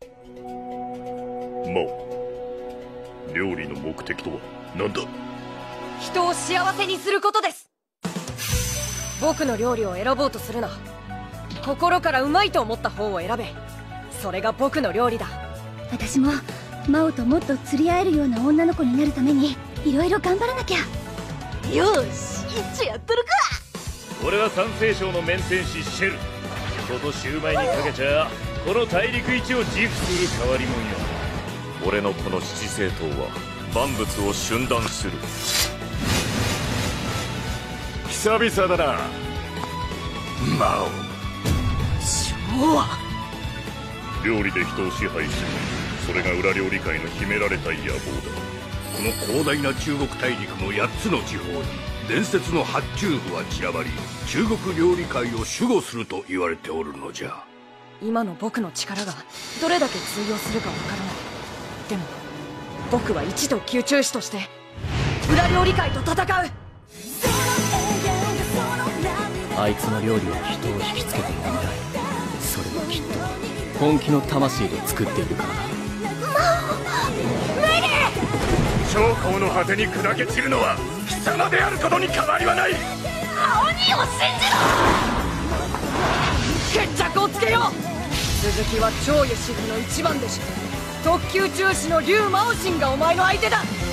マオ、料理の目的とは何だ？ 人を幸せにすることです。僕の料理を選ぼうとするな。心からうまいと思った方を選べ。それが僕の料理だ。 私もマオともっと釣り合えるような女の子になるためにいろいろ頑張らなきゃ。 よし、一応やっとるか。 俺は山西省の麺天使シェル。人とシュウマイにかけちゃこの大陸一を自負する変わり者よ。俺のこの七星刀は万物を瞬断する。久々だなマオ。 超は料理で人を支配する、それが裏料理界の秘められた野望だ。 この広大な中国大陸の8つの地方に伝説の八中部は散らばり、中国料理界を守護すると言われておるのじゃ。 今の僕の力がどれだけ通用するかわからない。でも僕は一度宮中士として裏料理界と戦う。 あいつの料理は人を引きつけているみたい。それはきっと本気の魂で作っているからだ。 長江の果てに砕け散るのは貴様であることに変わりはない。 鬼を信じろ。決着をつけよう。鈴木は長湯師傅の一番弟子、特級中士の龍馬王神がお前の相手だ。